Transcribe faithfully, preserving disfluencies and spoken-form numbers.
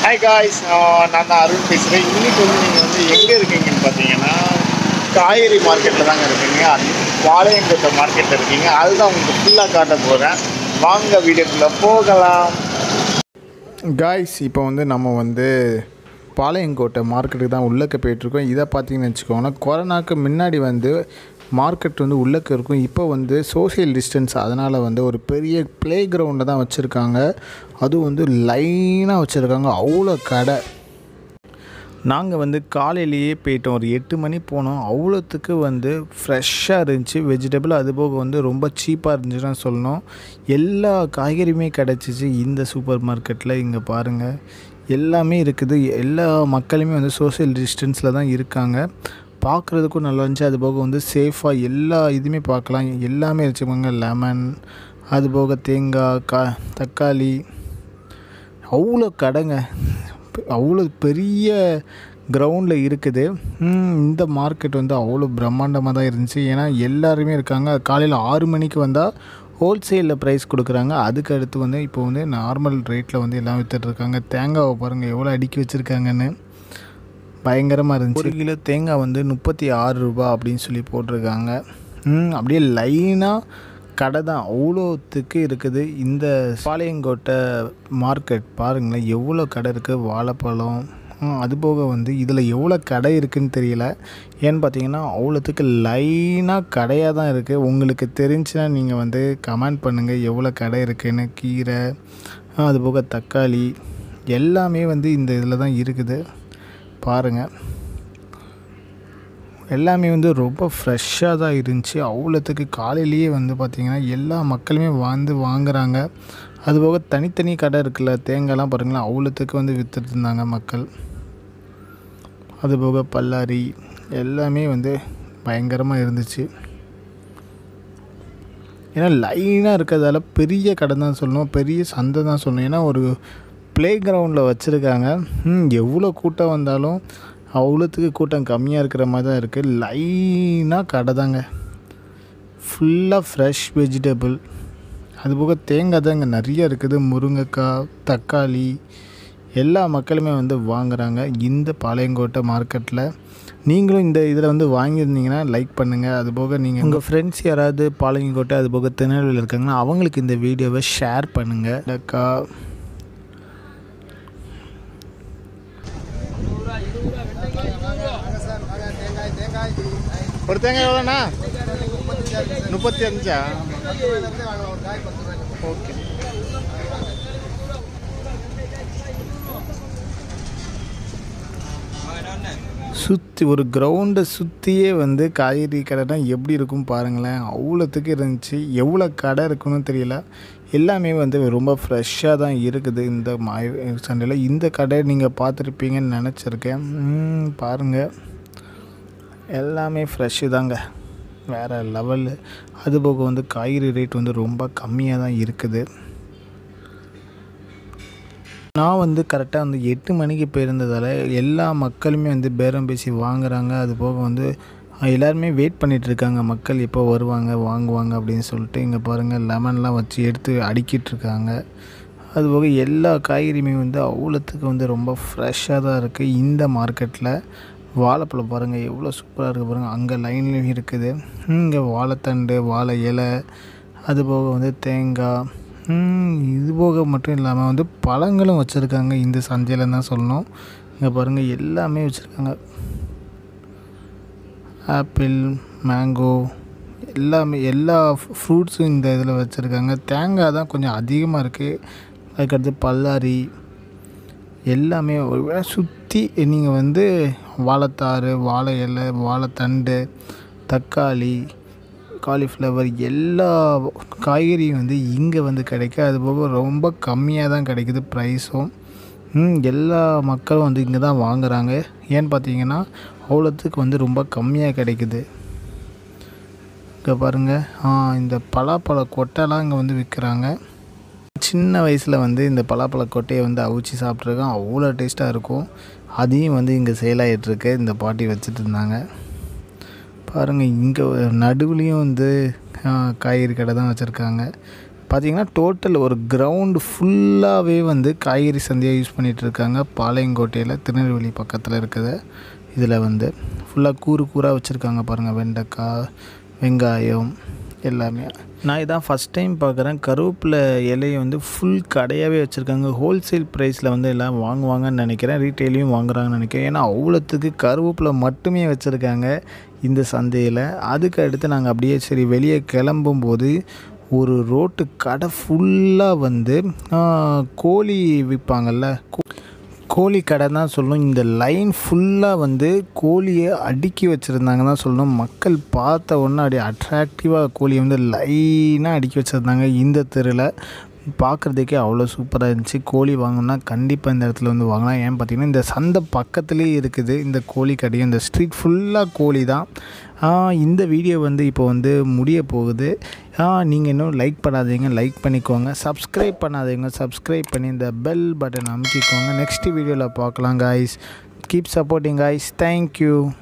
Hi guys, நான் தான் அருண் பேசுகிறேன். இன்றைக்கி வந்து நீங்கள் வந்து எங்கே இருக்கீங்கன்னு பார்த்தீங்கன்னா காய்கறி மார்க்கெட்டில் தாங்க இருக்கீங்க. பாளையங்கோட்டை மார்க்கெட்டில் இருக்கீங்க. அதுதான் உங்களுக்கு ஃபுல்லாக காட்ட போகிறேன். வாங்க வீடியோக்குள்ளே போகலாம். காய்ஸ், இப்போ வந்து நம்ம வந்து பாளையங்கோட்டை மார்க்கெட்டுக்கு தான் உள்ளக்க போயிட்டுருக்கோம். இதை பார்த்தீங்கன்னு வச்சுக்கோங்கன்னா, கொரோனாவுக்கு முன்னாடி வந்து மார்க்கெட் வந்து உள்ளக்க இருக்கும். இப்போ வந்து சோஷியல் டிஸ்டன்ஸ், அதனால் வந்து ஒரு பெரிய ப்ளே கிரவுண்டில் தான் வச்சுருக்காங்க. அதுவும் வந்து லைனாக வச்சுருக்காங்க. அவ்வளோ கடை. நாங்கள் வந்து காலையிலேயே போயிட்டோம். ஒரு எட்டு மணி போனோம். அவ்வளோத்துக்கு வந்து ஃப்ரெஷ்ஷாக இருந்துச்சு வெஜிடபிள். அதுபோக வந்து ரொம்ப சீப்பாக இருந்துச்சுன்னு சொல்லணும். எல்லா காய்கறியுமே கிடச்சிச்சு இந்த சூப்பர் மார்க்கெட்டில். இங்கே பாருங்கள், எல்லாமே இருக்குது. எல்லா மக்களுமே வந்து சோஷியல் டிஸ்டன்ஸில் தான் இருக்காங்க. பார்க்குறதுக்கும் நல்லா இருந்துச்சு. அதுபோக வந்து சேஃபாக எல்லா இதுவுமே பார்க்கலாம். எல்லாமே வச்சுக்கோங்க. லெமன், அதுபோக தேங்காய், கா தக்காளி, அவ்வளோ கடைங்க. அவ்வளோ பெரிய கிரவுண்டில் இருக்குது. இந்த மார்க்கெட் வந்து அவ்வளோ பிரம்மாண்டமாக தான் இருந்துச்சு. ஏன்னா எல்லாருமே இருக்காங்க. காலையில் ஆறு மணிக்கு வந்தால் ஹோல்சேலில் ப்ரைஸ் கொடுக்குறாங்க. அதுக்கு அடுத்து வந்து இப்போ வந்து நார்மல் ரேட்டில் வந்து எல்லாம் விற்றுட்ருக்காங்க. தேங்காவை பாருங்கள் எவ்வளோ அடுக்கி வச்சுருக்காங்கன்னு. பயங்கரமாக இருந்துச்சு. ஒரு கிலோ தேங்காய் வந்து முப்பத்தி ஆறு ரூபா அப்படின்னு சொல்லி போட்டிருக்காங்க. அப்படியே லைனாக கடை தான் அவ்வளோத்துக்கு இருக்குது. இந்த பாளையங்கோட்டை மார்க்கெட் பாருங்களேன், எவ்வளோ கடை இருக்குது. வாழைப்பழம், அதுபோக வந்து இதில் எவ்வளோ கடை இருக்குதுன்னு தெரியல. ஏன்னு பார்த்தீங்கன்னா அவ்வளோத்துக்கு லைனாக கடையாக தான் இருக்குது. உங்களுக்கு தெரிஞ்சுன்னா நீங்கள் வந்து கமெண்ட் பண்ணுங்கள் எவ்வளோ கடை இருக்குதுன்னு. கீரை, அதுபோக தக்காளி எல்லாமே வந்து இந்த இதில் தான் இருக்குது. பாருங்கள், எல்லாமே வந்து ரொம்ப ஃப்ரெஷ்ஷாக தான் இருந்துச்சு. அவ்வளோத்துக்கு காலையிலேயே வந்து பார்த்திங்கன்னா எல்லா மக்களுமே வந்து வாங்குகிறாங்க. அதுபோக தனித்தனி கடை இருக்குல்ல, தேங்காய்லாம் பாருங்களேன் அவ்வளோத்துக்கு வந்து விற்றுட்டு இருந்தாங்க மக்கள். அதுபோக பல்லாரி எல்லாமே வந்து பயங்கரமாக இருந்துச்சு. ஏன்னா லைனாக இருக்கிறதால பெரிய கடை தான் சொல்லணும், பெரிய சந்தை தான் சொல்லணும். ஏன்னா ஒரு ப்ளே கிரவுண்டில் வச்சுருக்காங்க. எவ்வளோ கூட்டம் வந்தாலும் அவ்வளோத்துக்கு கூட்டம் கம்மியாக இருக்கிற மாதிரி தான் இருக்குது. லைனாக கடை தாங்க. ஃபுல்லாக ஃப்ரெஷ் வெஜிடபிள், அதுபோக தேங்காய் தான் இங்கே நிறைய இருக்குது. முருங்கைக்காய், தக்காளி எல்லா மக்களுமே வந்து வாங்குகிறாங்க இந்த பாளையங்கோட்டை மார்க்கெட்டில். நீங்களும் இந்த இதில் வந்து வாங்கியிருந்தீங்கன்னா லைக் பண்ணுங்கள். அதுபோக நீங்கள் உங்கள் ஃப்ரெண்ட்ஸ் யாராவது பாளையங்கோட்டை அதுபோக திருநெல்வேலியில் இருக்காங்கன்னா அவங்களுக்கு இந்த வீடியோவை ஷேர் பண்ணுங்கள். அக்கா ஒரு தேங்காய் எவ்வளோண்ணா? முப்பத்தி அஞ்சா? ஓகே. சுற்றி ஒரு கிரவுண்டை சுற்றியே வந்து காய்கறி கடைனா எப்படி இருக்கும் பாருங்களேன். அவ்வளோத்துக்கு இருந்துச்சு. எவ்வளோ கடை இருக்குன்னு தெரியல. எல்லாமே வந்து ரொம்ப ஃப்ரெஷ்ஷாக தான் இருக்குது இந்த மா சண்டையில். இந்த கடை நீங்கள் பார்த்துருப்பீங்கன்னு நினச்சிருக்கேன். பாருங்கள், எல்லாமே ஃப்ரெஷ்ஷு தாங்க, வேறு லெவலு. அதுபோக வந்து காய்கறி ரேட் வந்து ரொம்ப கம்மியாக தான் இருக்குது. நான் வந்து கரெக்டாக வந்து எட்டு மணிக்கு போயிருந்ததால் எல்லா மக்களுமே வந்து பேரம் பேசி வாங்குகிறாங்க. அதுபோக வந்து எல்லாருமே வெயிட் பண்ணிகிட்ருக்காங்க, மக்கள் எப்போ வருவாங்க வாங்குவாங்க அப்படின்னு சொல்லிட்டு. இங்கே பாருங்கள், லெமன்லாம் வச்சு எடுத்து அடுக்கிட்டுருக்காங்க. அதுபோக எல்லா காய்கறியுமே வந்து அவ்வளோத்துக்கு வந்து ரொம்ப ஃப்ரெஷ்ஷாக தான் இருக்குது இந்த மார்க்கெட்டில். வாழைப்பழம் பாருங்கள் எவ்வளோ சூப்பராக இருக்குது பாருங்கள். அங்கே லைன்லேயும் இருக்குது. இங்கே வாழைத்தண்டு, வாழை இலை, அதுபோக வந்து தேங்காய், இது போக மட்டும் இல்லாமல் வந்து பழங்களும் வச்சுருக்காங்க இந்த சந்தையில் தான் சொல்லணும். இங்கே பாருங்கள் எல்லாமே வச்சுருக்காங்க. ஆப்பிள், மேங்கோ எல்லாமே எல்லா ஃப்ரூட்ஸும் இந்த இதில் வச்சுருக்காங்க. தேங்காய் தான் கொஞ்சம் அதிகமாக இருக்குது. அதுக்கடுத்து பல்லாரி எல்லாமே சுற்றி நீங்கள் வந்து வாழைத்தாறு, வாழை இலை, வாழைத்தண்டு, தக்காளி, காலிஃப்ளவர் எல்லா காய்கறியும் வந்து இங்கே வந்து கிடைக்கும். அதுபோக ரொம்ப கம்மியாக தான் கிடைக்குது ப்ரைஸும். எல்லா மக்களும் வந்து இங்கே தான் வாங்குகிறாங்க. ஏன்னு பார்த்தீங்கன்னா அவ்வளோத்துக்கு வந்து ரொம்ப கம்மியாக கிடைக்குது. இங்கே பாருங்கள், இந்த பலாப்பழ கொட்டைலாம் இங்கே வந்து விற்கிறாங்க. சின்ன வயசில் வந்து இந்த பலாப்பழ கொட்டையை வந்து அவிச்சு சாப்பிட்ருக்கோம். அவ்வளோ டேஸ்ட்டாக இருக்கும். அதையும் வந்து இங்கே சேலாகிட்டுருக்கு. இந்த பாட்டி வச்சுட்டு இருந்தாங்க. பாருங்கள், இங்கே நடுவுலேயும் வந்து காய்கறி கடை தான் வச்சுருக்காங்க. பார்த்திங்கன்னா டோட்டல் ஒரு கிரவுண்டு ஃபுல்லாகவே வந்து காய்கறி சந்தையாக யூஸ் பண்ணிகிட்டு இருக்காங்க. பாளையங்கோட்டையில் திருநெல்வேலி பக்கத்தில் இருக்குது. இதில் வந்து ஃபுல்லாக கூறு கூறாக வச்சுருக்காங்க பாருங்கள். வெண்டைக்காய், வெங்காயம் எல்லாமே. நான் இதான் ஃபஸ்ட் டைம் பார்க்குறேன். கருவேப்பிலை இலையை வந்து ஃபுல் கடையாகவே வச்சுருக்காங்க. ஹோல்சேல் ப்ரைஸில் வந்து எல்லாம் வாங்குவாங்கன்னு நினைக்கிறேன். ரீட்டெயிலையும் வாங்குறாங்கன்னு நினைக்கிறேன். ஏன்னா அவ்வளோத்துக்கு கருவேப்பிலை மட்டுமே வச்சுருக்காங்க இந்த சந்தையில். அதுக்கு அடுத்து நாங்கள் அப்படியே சரி வெளியே கிளம்பும்போது ஒரு ரோட்டு கடை ஃபுல்லாக வந்து கோழி விற்பாங்கள்ல, கோழி கடை தான் சொல்லணும். இந்த லைன் ஃபுல்லாக வந்து கோழியை அடுக்கி வச்சுருந்தாங்க தான் சொல்லணும். மக்கள் பார்த்த உடனே அப்படியே அட்ராக்டிவாக கோழியை வந்து லைனாக அடுக்கி வச்சுருந்தாங்க. இந்த தெருவில் பார்க்குறதுக்கே அவ்வளோ சூப்பராக இருந்துச்சு. கோழி வாங்கணுன்னா கண்டிப்பாக இந்த இடத்துல வந்து வாங்கலாம். ஏன்னு பார்த்தீங்கன்னா இந்த சந்தை பக்கத்துலேயே இருக்குது இந்த கோழி கடையும். இந்த ஸ்ட்ரீட் ஃபுல்லாக கோழி தான். இந்த வீடியோ வந்து இப்போ வந்து முடிய போகுது. நீங்கள் இன்னும் லைக் பண்ணாதீங்க, லைக் பண்ணிக்கோங்க. சப்ஸ்கிரைப் பண்ணாதீங்க, சப்ஸ்கிரைப் பண்ணி இந்த பெல் பட்டன் அமுக்கிக்கோங்க. நெக்ஸ்ட் வீடியோவில் பார்க்கலாம் guys. Keep supporting guys. Thank you.